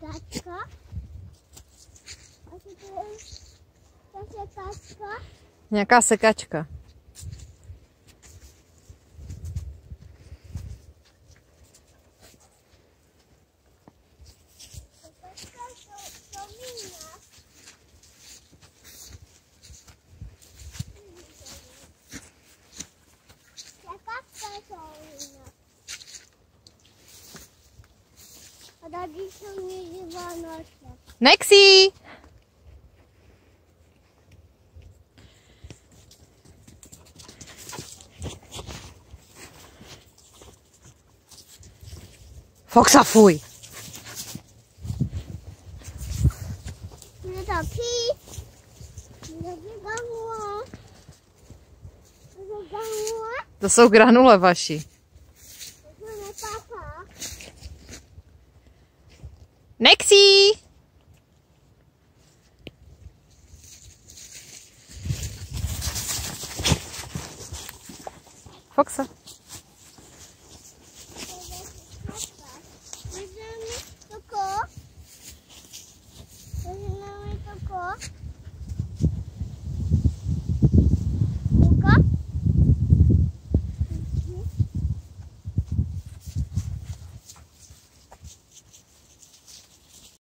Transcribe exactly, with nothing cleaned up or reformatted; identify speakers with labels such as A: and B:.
A: sekačka. A to je ta sekačka.
B: Nějaká sekačka.
A: Sekačka to, to vína. Sekačka to vína. A tady jsou někdy Vánoce.
B: Nexi! Foxa, fuj!
A: Je taky. Je granule. Je granule.
B: To jsou granule vaši.
A: To nepáchá.
B: Nexi! Foxa.